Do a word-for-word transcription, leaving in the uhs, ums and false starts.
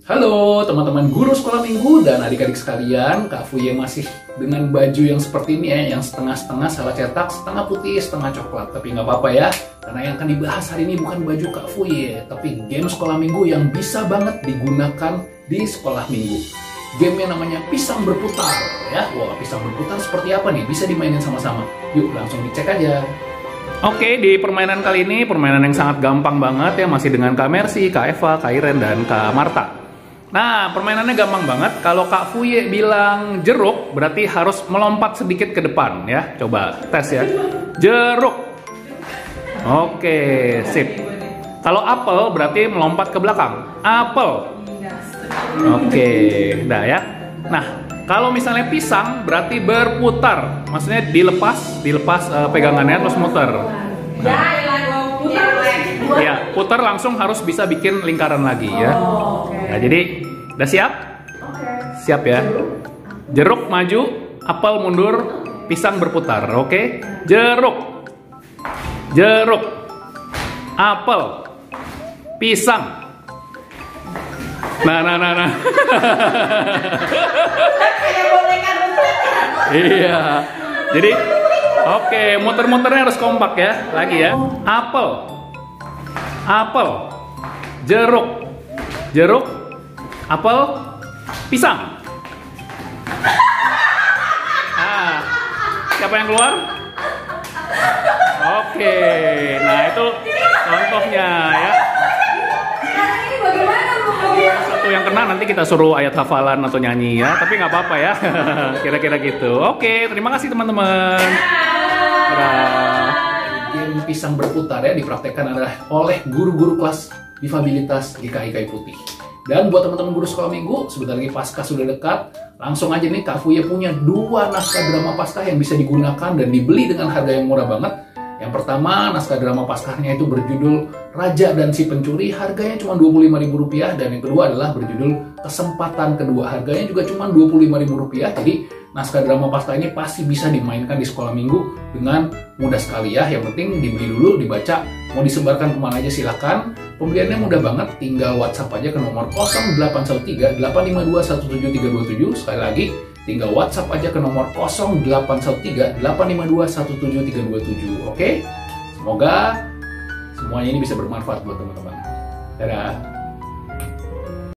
Halo teman-teman guru sekolah minggu dan adik-adik sekalian, Kak Fuye masih dengan baju yang seperti ini ya, yang setengah-setengah salah cetak, setengah putih, setengah coklat. Tapi nggak apa-apa ya, karena yang akan dibahas hari ini bukan baju Kak Fuye, tapi game sekolah minggu yang bisa banget digunakan di sekolah minggu. Game yang namanya pisang berputar ya. Wah, pisang berputar seperti apa nih? Bisa dimainin sama-sama. Yuk langsung dicek aja. Oke, di permainan kali ini permainan yang sangat gampang banget ya, masih dengan Kak Mercy, Kak Eva, Kak Iren, dan Kak Marta. Nah, permainannya gampang banget. Kalau Kak Fuye bilang jeruk, berarti harus melompat sedikit ke depan ya. Coba tes ya. Jeruk. Oke, sip. Kalau apel berarti melompat ke belakang. Apel. Oke, dah ya. Nah, kalau misalnya pisang berarti berputar. Maksudnya dilepas, dilepas uh, pegangannya terus muter. Nah. Ya, putar langsung harus bisa bikin lingkaran lagi ya. Oh, okay. Nah, jadi udah siap? Okay. Siap ya. Jeruk maju, apel mundur, pisang berputar. Oke? Okay? Jeruk, jeruk, apel, pisang. Nah, nah, nah, nah. Iya. Jadi, oke, okay, muter-muternya harus kompak ya. Lagi ya. Apel. Apel, jeruk, jeruk, apel, pisang. Ah, siapa yang keluar? Oke, nah itu contohnya ya. Satu yang kena nanti kita suruh ayat hafalan atau nyanyi ya, tapi nggak apa-apa ya. Kira-kira gitu. Oke, terima kasih teman-teman. Game pisang berputar ya dipraktekkan adalah oleh guru-guru kelas difabilitas G K I K I Putih. Dan buat teman-teman guru sekolah minggu, sebentar lagi Paskah sudah dekat. Langsung aja nih Kak Fuye punya dua naskah drama Paskah yang bisa digunakan dan dibeli dengan harga yang murah banget. Yang pertama, naskah drama Paskahnya itu berjudul Raja dan si Pencuri, harganya cuma dua puluh lima ribu rupiah. Dan yang kedua adalah berjudul Kesempatan Kedua, harganya juga cuma dua puluh lima ribu rupiah. Jadi naskah drama Paskah ini pasti bisa dimainkan di sekolah minggu dengan mudah sekali ya. Yang penting dibeli dulu, dibaca, mau disebarkan kemana aja silahkan. Pembeliannya mudah banget, tinggal WhatsApp aja ke nomor nol delapan satu tiga delapan lima dua satu tujuh tiga dua tujuh. Sekali lagi, tinggal WhatsApp aja ke nomor nol delapan satu tiga delapan lima dua satu tujuh tiga dua tujuh. Oke? Semoga semuanya ini bisa bermanfaat buat teman-teman. Dadah!